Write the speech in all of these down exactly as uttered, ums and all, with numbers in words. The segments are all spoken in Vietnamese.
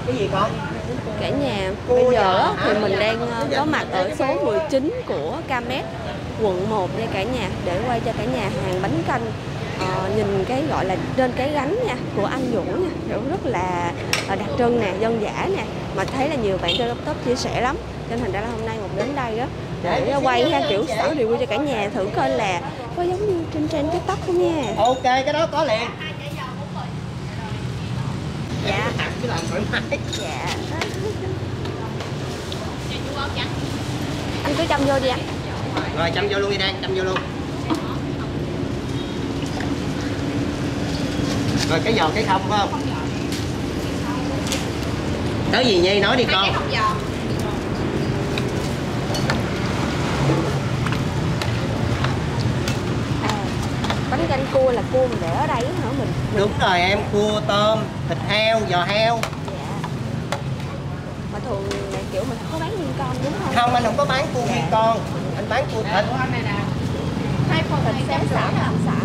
Cái gì con? Cả nhà, bây giờ á, thì mình đang có mặt ở số mười chín của Camet, quận một nha cả nhà, để quay cho cả nhà hàng bánh canh. Ờ, nhìn cái gọi là trên cái gánh nha của anh Vũ nha, kiểu rất là đặc trưng nè, dân dã nè, mà thấy là nhiều bạn trên laptop chia sẻ lắm, nên thành ra là hôm nay Ngọc đến đây đó để quay ha, kiểu sở review cho cả nhà thử coi là có giống như trên trên TikTok không nha. Ok, cái đó có liền. Dạ. Cứ làm thoải mái. Dạ. Anh cứ chăm vô đi anh. Rồi chăm vô luôn đi Đan, chăm vô luôn. Rồi cái giò cái không phải không? Tới gì Nhi nói đi con. Bánh canh cua là cua mình để ở đây hả mình? Đúng rồi em, cua tôm, thịt heo, giò heo. Dạ. Mà thường là kiểu mình không có bán nguyên con đúng không? Không, anh không có bán cua nguyên con, anh bán cua thịt. Hai phần thịt xém xả làm sẵn.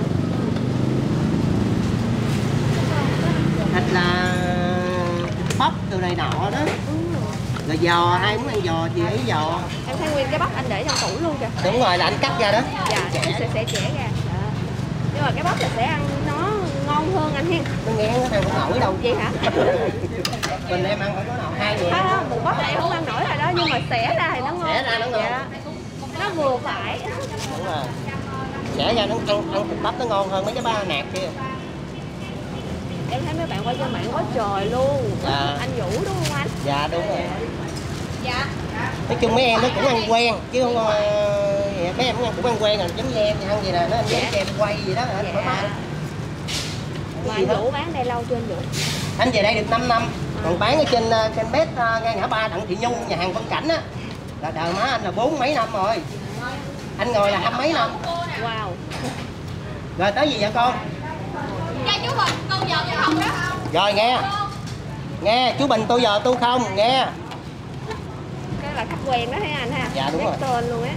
Thịt là bắp từ này nọ đó. Rồi giò, ai muốn ăn giò thì ấy giò. Em thấy nguyên cái bắp anh để trong tủ luôn kìa. Đúng rồi, là anh cắt ra đó. Dạ, em sẽ sẽ chẻ ra. Dạ. Nhưng mà cái bắp là sẽ ăn nó ngon hơn anh hen. Nó nghe nó ăn không nổi đâu. Vậy hả? Mình em ăn không có nào hai ngàn. Không, không, một bắp này em không ăn nổi rồi đó, nhưng mà xẻ ra thì nó ngon. Xẻ ra nó ngon. Dạ. Nó vừa phải. Đúng rồi. Xẻ ra nó ăn ăn thịt bắp nó ngon hơn mấy cái ba nạc kia. Em thấy mấy bạn quay trên mạng quá trời luôn. Dạ. Anh Vũ đúng không anh? Dạ đúng rồi. Dạ. Nói chung mấy em nó cũng ăn quen chứ không uh, mấy em cũng ăn quen rồi, giống như em ăn gì nè, nó ăn Dạ. giống em quay gì đó hả? Dạ. Thoải mái. Mà anh Vũ bán đây lâu chưa anh Vũ? Anh về đây được năm năm, còn bán ở trên trên bếp uh, ngay ngã ba Đặng Thị Nhung, nhà hàng Phong Cảnh á, là đời má anh là bốn mấy năm rồi. Anh ngồi là hai mấy năm. Wow. Rồi tới gì vậy con? Dạ chú Bình, câu giờ cho không đó. Rồi nghe. Nghe, chú Bình tôi giờ tôi không, nghe. Cái là khách quen đó thấy anh ha. Dạ đúng Nhắc rồi. tên luôn á.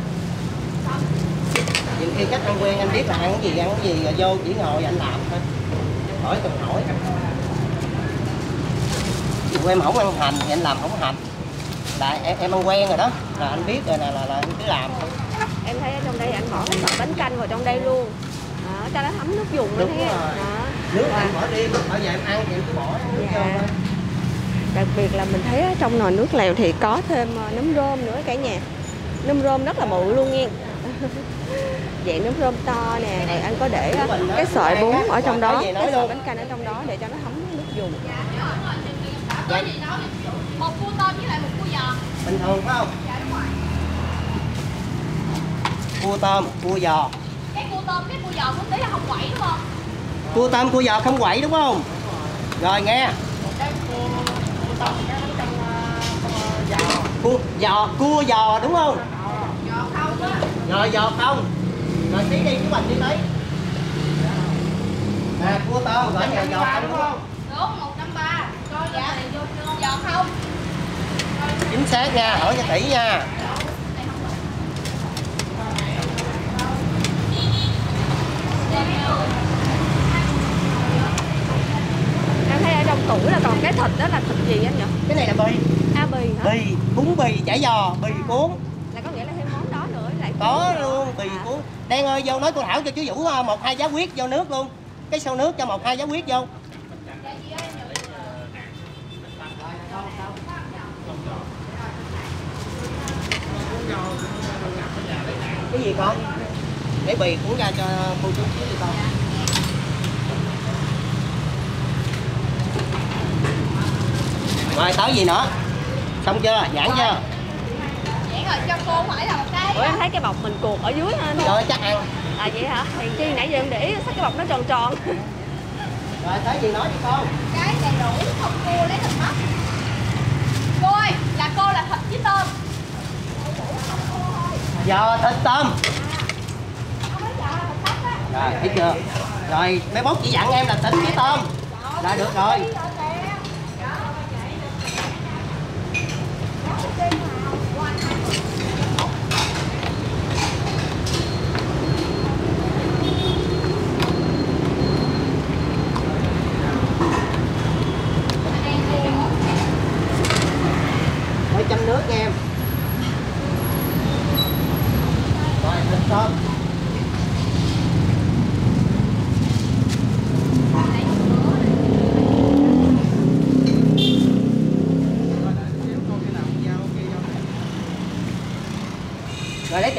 Nhiều khi khách ăn quen anh biết là ăn cái gì, ăn cái gì rồi vô chỉ ngồi anh làm thôi. Hỏi từng hỏi. Tụi em không ăn hành thì anh làm không hành. Là em, em ăn quen rồi đó, là anh biết rồi, là là, là anh cứ làm thôi. Em thấy ở trong đây anh bỏ cái sợi bánh canh vào trong đây luôn. Đó, cho nó thấm nước dùng nữa Đúng thấy. rồi. Đó. Nước Và anh bỏ riêng, bao giờ em ăn thì em cứ bỏ nước vô dạ. thôi. Đặc biệt là mình thấy ở trong nồi nước lèo thì có thêm nấm rơm nữa cả nhà. Nấm rơm rất là bự luôn nha. Dạng nấm rơm to nè, rồi anh có để cái sợi bún ở trong đó, cái sợi bánh canh ở trong đó để cho nó thấm nước dùng. Có gì nói một cua tôm với lại một cua giò. Bình thường phải không? Dạ đúng rồi. Cua tôm, cua giò. Cái cua tôm, cái cua giò cũng tí là không quậy đúng không? Cua tôm, cua giò không quậy đúng không? Rồi nghe. Cua giò, cua giò đúng không? Giò không á. Rồi giò không. Rồi tí đi chú Bình đi lấy. Nè cua tôm gọi nhà giò không đúng không? Đúng, một trăm ba. Coi dạ. Giò không. Chính xác nha, hỏi cho kỹ nha. Em thấy ở trong tủ là còn cái thịt đó là thịt gì anh nhỉ? Cái này là bì. À bì hả? Bì, bún bì, chả giò, bì cuốn. Là có nghĩa là thêm món đó nữa lại Có luôn, bì cuốn. Đen ơi vô nói cô Thảo cho chú Vũ một hai giá huyết vô nước luôn. Cái sâu nước cho một hai giá huyết vô. Cái gì con? Để bì cuốn ra cho cô chú đi con. Rồi tới gì nữa? Xong chưa? Giãn chưa? Vậy rồi cho cô phải là một cái. Ủa em thấy cái bọc mình cuột ở dưới ha. Rồi chắc ăn. À vậy hả? Thì chi nãy giờ em để ý cái bọc nó tròn tròn. Rồi tới gì nói đi con. Cái đầy đủ không cua lấy thịt bắp. Cô ơi, là cô là thịt với tôm. Giò thịt tôm. Rồi thấy chưa? Rồi mấy bố chỉ dặn em là thịt với tôm là được rồi.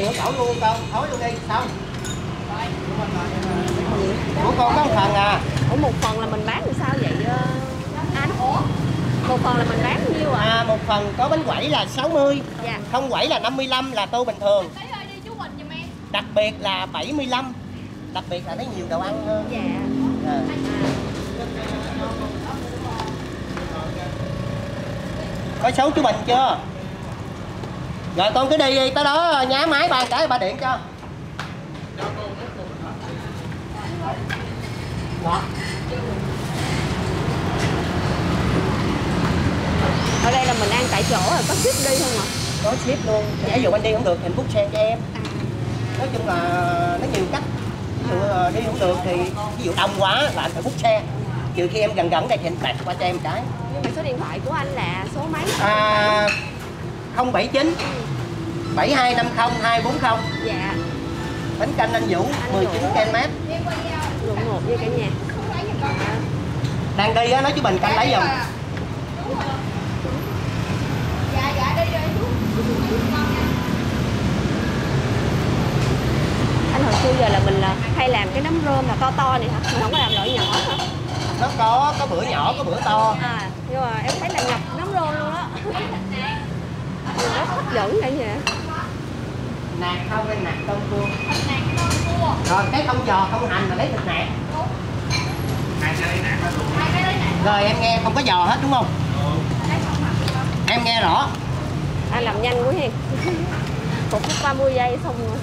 tiền của cậu luôn đi con, thối luôn đi, xong. Của con có một phần à. Ủa một phần là mình bán thì sao vậy anh? Ủa? Một phần là mình bán nhiêu ạ? À, một phần có bánh quẩy là sáu mươi. Dạ. Không quẩy là năm mươi lăm là tô bình thường. Lấy ơi đi chú Bình giùm em. Đặc biệt là bảy mươi lăm. Đặc biệt là nó nhiều đồ ăn hơn. Dạ. À. Có số chú Bình chưa? Rồi con cứ đi, đi tới đó nhá máy ba cái ba điện cho. Đó. Ở đây là mình ăn tại chỗ rồi có ship đi không ạ? Có ship luôn. Ví dụ anh đi không được thì anh book xe cho em. À. Nói chung là nó nhiều cách. Ví dụ đi không được thì ví dụ đông quá là anh phải book xe. Trừ khi em gần gần đây thì anh tạt qua cho em cái. Nhưng mà số điện thoại của anh là số mấy? À, không bảy chín bảy hai năm không hai bốn không. Dạ. Bánh canh anh Vũ mười chín km. Quận một với cả nhà. Đang đi á, nói chú Bình canh lấy giùm. Dạ dạ đi rồi chú. Anh hồi xưa giờ là mình là hay làm cái nấm rơm là to to này hả? Mình không có làm loại nhỏ hả? Nó có có bữa nhỏ có bữa to. À, nhưng mà em thấy là ngập nấm rơm luôn á. Nó hấp dẫn vậy nhỉ? Nạc không hay nạc tôm cua. Thịt nạc tôm cua. Rồi cái không giò không hành là lấy thịt nạc. Đúng. Hai cái lấy nạc hết luôn. Hai cái lấy nạc. Rồi em nghe không có giò hết đúng không? Em nghe rõ. Anh làm nhanh quá hen. Một phút ba mươi giây xong rồi.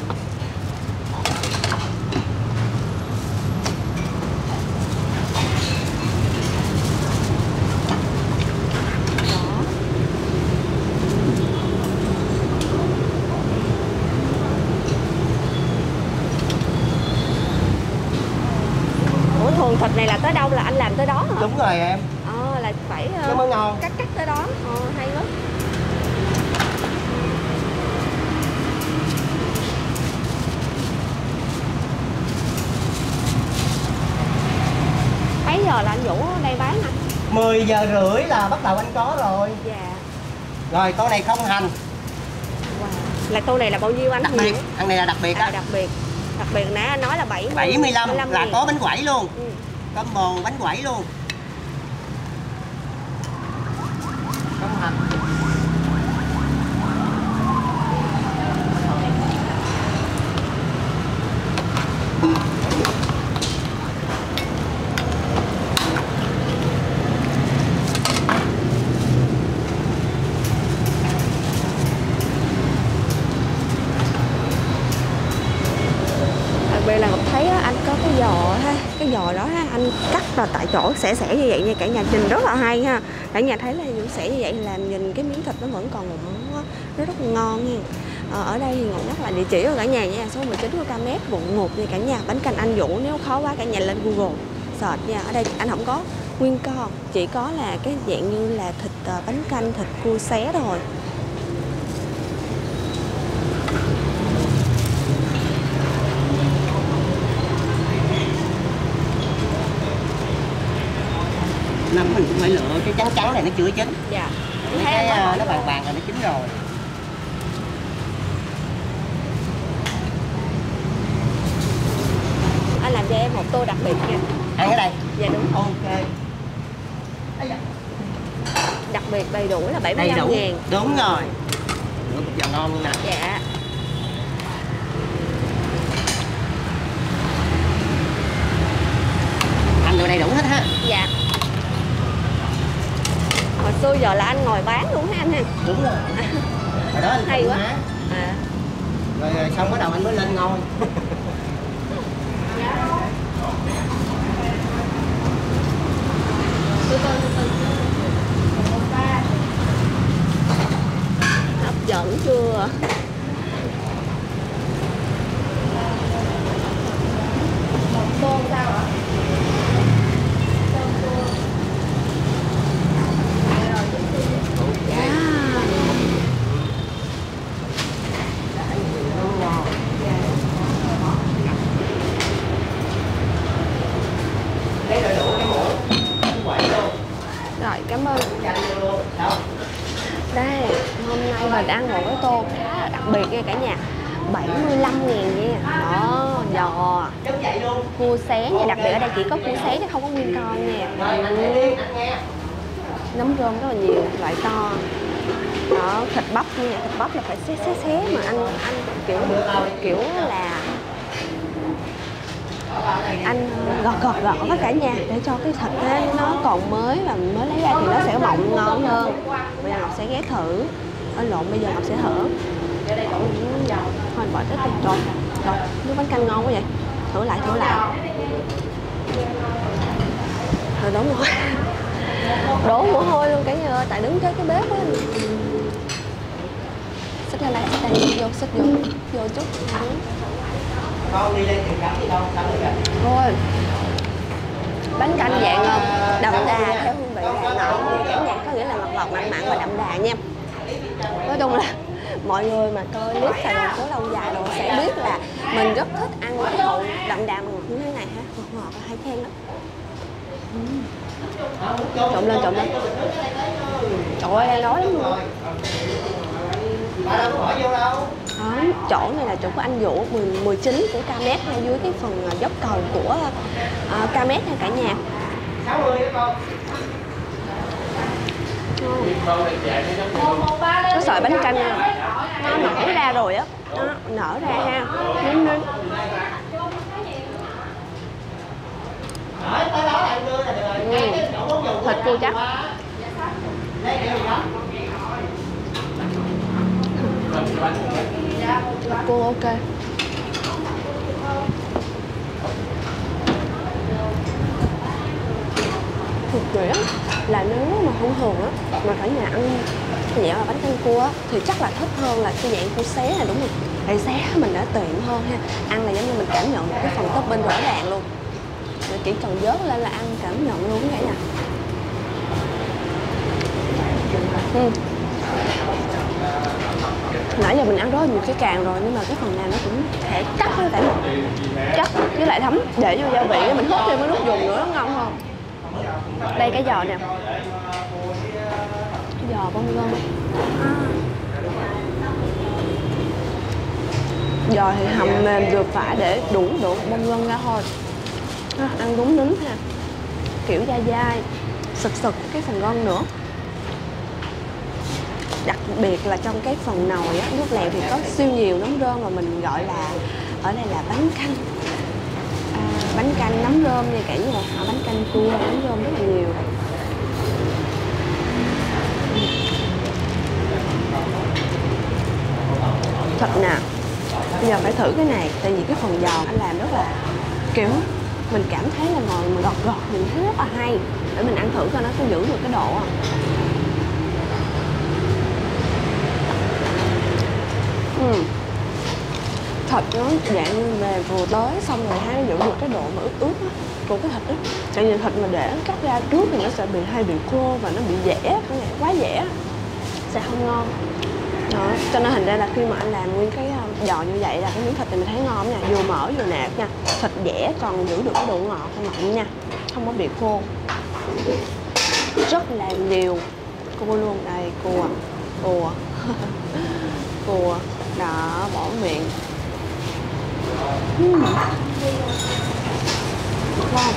Ủa thường thịt này là tới đâu là anh làm tới đó hả? Đúng rồi em. Ờ là phải uh, nó mới ngon. cắt cắt tới đó. Ờ hay quá. Mấy giờ là anh Vũ ở đây bán anh? mười giờ rưỡi là bắt đầu anh có rồi. Dạ. Rồi con này không hành. Wow. Là tô này là bao nhiêu anh? Đặc biệt, thằng này là đặc biệt á. À, đặc biệt. Đặc biệt nãy anh nói là bảy mươi, bảy mươi lăm là có bánh quẩy luôn. Ừ. Combo bánh quẩy luôn. Không hành. Đặc biệt là Ngọc thấy á, anh có cái giò ha, cái giò đó ha, anh cắt là tại chỗ xẻ xẻ như vậy nha cả nhà, nhìn rất là hay ha. Cả nhà thấy là những xẻ như vậy làm nhìn cái miếng thịt nó vẫn còn mỏng, nó rất là ngon nha. Ờ, ở đây thì Ngọc nhắc lại địa chỉ của cả nhà nha, số mười chín của ca mét quận một nha cả nhà. Bánh canh anh Vũ, nếu khó quá cả nhà lên Google search nha. Ở đây anh không có nguyên con, chỉ có là cái dạng như là thịt uh, bánh canh, thịt cua xé thôi. Nấm mình cũng phải lựa cái trắng trắng này nó chưa chín. Dạ. Cái, cái nó vàng vàng rồi nó chín rồi. Anh làm cho em một tô đặc biệt nha. Ăn ở đây. Dạ đúng. Ok. Đặc biệt đầy đủ là bảy mươi lăm ngàn. Đúng rồi. Nữa một giờ ngon luôn nè. Dạ. Ăn đồ đầy đủ hết ha. Dạ. Hồi xưa giờ là anh ngồi bán luôn ha anh ha. Đúng rồi. Hồi đó anh hay quá. Má. À. Rồi, rồi xong bắt đầu anh mới lên ngôi. Hấp dẫn chưa? Tô sao ạ? Rồi, cảm ơn. Đây, hôm nay mình ăn một cái tô khá là đặc biệt nha cả nhà. bảy mươi lăm ngàn nha. Đó, giò cua xé nha, đặc biệt ở đây chỉ có cua xé chứ không có nguyên con nha. Nấm rơm rất là nhiều, loại to. Đó, thịt bắp nha, thịt bắp là phải xé xé xé mà anh anh kiểu kiểu là anh gọt gọt gọt với cả nhà để cho cái thịt nó còn mới và mới lấy ra thì nó sẽ mọng ngon hơn. Bây giờ Ngọc sẽ ghé thử. Ở lộn, bây giờ Ngọc sẽ thử. Thôi bỏ tới đi. Rồi, rồi, nước bánh canh ngon quá vậy. Thử lại, thử lại. Rồi đổ mồ hôi. Đổ mồ hôi luôn cả nhà ơi, tại đứng kế cái bếp á. Xích ra lại, xích đây, vô, xích vô, vô chút. Con đi lên tìm cắm đi đâu, cắm đi. Thôi. Bánh canh dạng đậm đà theo hương vị Hà Nội nha cả nhà, có nghĩa là ngọt ngọt mặn mặn và đậm đà nha. Nói chung là mọi người mà coi clip Sài Gòn phố lâu dài rồi sẽ biết là mình rất thích ăn cái hậu đậm đà mà ngọt như thế này ha, ngọt ngọt là hay khen lắm. Uhm. Trộn lên, trộn lên. Trời ơi, đang đói lắm luôn. Đó, chỗ này là chỗ của anh Vũ mười chín của Camet ngay dưới cái phần dốc cầu của uh, Camet nha cả nhà. Cái sợi bánh canh nó nở ra rồi á, nó nở ra ha, nín nín. Ừ. Thịt cua chắc. Thịt cua ok. Thực nghĩa là nếu mà thông thường á mà cả nhà ăn dạng là bánh canh cua á, thì chắc là thích hơn là cái dạng cua xé này, đúng không? Tại xé mình đã tiện hơn ha, ăn là giống như mình cảm nhận cái phần topping rõ ràng luôn, mình chỉ cần vớt lên là ăn cảm nhận luôn cả nhà. Ừ. Nãy giờ mình ăn rất là nhiều cái càng rồi nhưng mà cái phần nào nó cũng thể chắc với tại chắc với lại thấm, để vô gia vị mình hút thêm cái nước dùng nữa nó ngon hơn. Đây cái giò nè, giò bông gân. Giò thì hầm mềm vừa phải để đủ độ bông gân ra thôi. À, ăn đúng nín ha, kiểu dai dai, sực sực cái phần gân nữa. Đặc biệt là trong cái phần nồi á, nước lèo thì có siêu nhiều nấm rơm mà mình gọi là ở đây là bánh canh. À, bánh canh nấm rơm nha cả nhà, à, bánh canh cua nấm rơm rất là nhiều. Thịt nè, bây giờ phải thử cái này, tại vì cái phần giò anh làm rất là kiểu mình cảm thấy là ngồi mà gọt gọt mình thấy rất là hay, để mình ăn thử coi nó có giữ được cái độ à. Ừ. Thịt nó dạng mềm vừa tới xong rồi ha, giữ được cái độ mà ướt ướt á của cái thịt đó. Tại vì thịt mà để cắt ra trước thì nó sẽ bị hay bị khô và nó bị dẻ, quá dẻ sẽ không ngon. Đó, cho nên thành ra là khi mà anh làm nguyên cái giò như vậy là cái miếng thịt này mình thấy ngon nha, vừa mỡ vừa nạc nha, thịt dẻ còn giữ được cái độ ngọt mặn nha, không có bị khô. Rất là nhiều cua luôn, đây cua, cua, cua, đó bỏ miệng. Uhm. Ngon.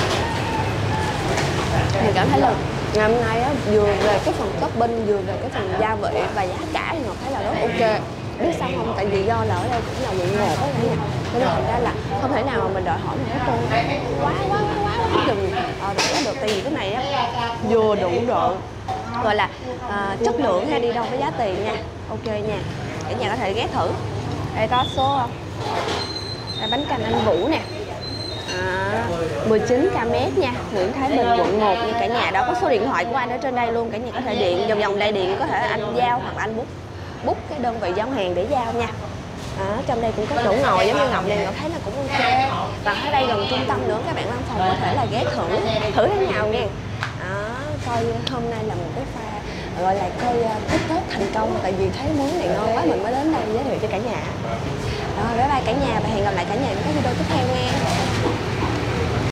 Mình cảm thấy là ngày hôm nay á, vừa về cái phần topping, vừa về cái phần gia vị và giá cả thì Ngọc thấy là rất ok. Biết sao không? Tại vì do là ở đây cũng là quận một á nha, cho nên thành ra là không thể nào mà mình đòi hỏi một cái cô quá quá quá quá đừng ờ, được được. Tại vì cái này á vừa đủ độ gọi là uh, chất lượng hay đi đâu với giá tiền nha, ok nha. Cả nhà có thể ghé thử. Đây có số đây, bánh canh anh Vũ nè. À, mười chín Camet nha, Nguyễn Thái Bình quận một nha cả nhà. Đó có số điện thoại của anh ở trên đây luôn, cả nhà có thể điện vòng vòng đây, điện có thể anh giao hoặc là anh book book cái đơn vị giao hàng để giao nha. À, trong đây cũng có chỗ ngồi giống như Ngọc này, Ngọc thấy là cũng ok. Và ở đây gần trung tâm nữa, các bạn văn phòng có thể là ghé thử thử thế nào nha. À, coi hôm nay là một cái pha gọi là coi kích tết thành công, tại vì thấy món này ngon quá mình mới đến đây giới thiệu cho cả nhà. Rồi bye bye cả nhà và hẹn gặp lại cả nhà những cái video tiếp theo nha.